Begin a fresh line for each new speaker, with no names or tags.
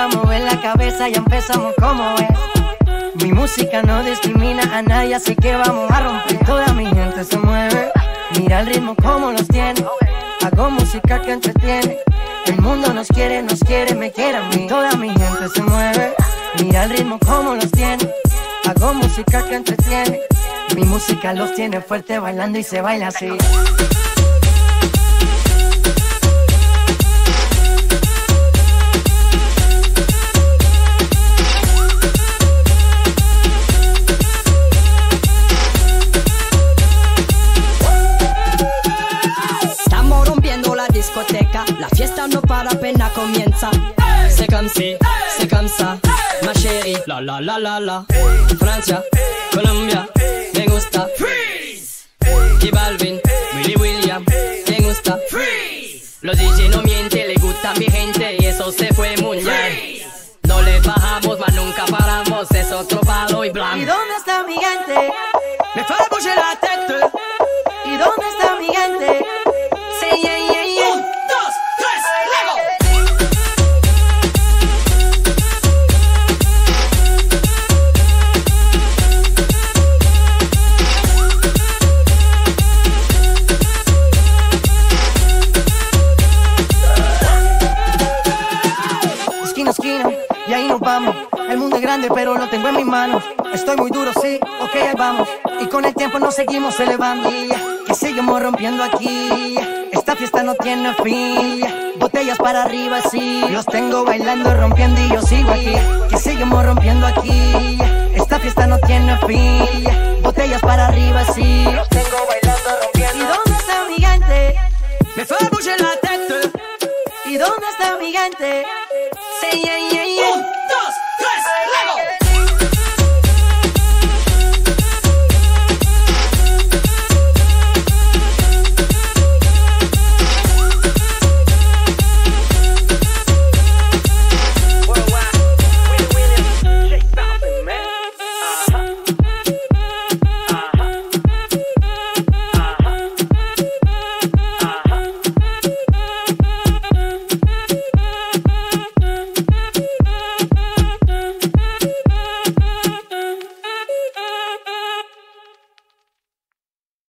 a mover la cabeza, ya empezamos como es. Mi música no discrimina a nadie, así que vamos a romper. Toda mi gente se mueve, mira el ritmo como los tiene. Hago música que entretiene. El mundo nos quiere, me quiere a mí. Toda mi gente se mueve, mira el ritmo como los tiene. Hago música que entretiene. Mi música los tiene fuerte bailando y se baila así.
Estamos rompiendo la discoteca, la fiesta no para, apenas comienza. C'est comme si, c'est comme ça, ma chérie. La la la la la. Francia, Colombia, me gusta. Freeze. Y Balvin, Willy William, me gusta. Freeze. Los DJ no mienten, le gusta a mi gente y eso se fue mundial. No le bajamos, mas nunca paramos, es otro palo y blanco.
¿Y dónde está mi gente?
Me fue bouger la tête.
¿Y dónde está mi gente?
Sí, yeah, yeah, yeah. 1, 2, 3, Lego.
Esquina, esquina, y ahí nos vamos. El mundo es grande, pero lo tengo en mis manos. Estoy muy duro, sí, ok, ahí vamos. Y con el tiempo nos seguimos elevando. Que seguimos rompiendo aquí. Esta fiesta no tiene fin. Botellas para arriba, sí. Los tengo bailando, rompiendo y yo sigo aquí. Que seguimos rompiendo aquí. Esta fiesta no tiene fin. Botellas para arriba, sí. Los tengo bailando, rompiendo. ¿Y dónde está mi gente?
Me fue bouger la tête.
¿Y dónde está mi gente?
Sí, yeah, yeah, yeah.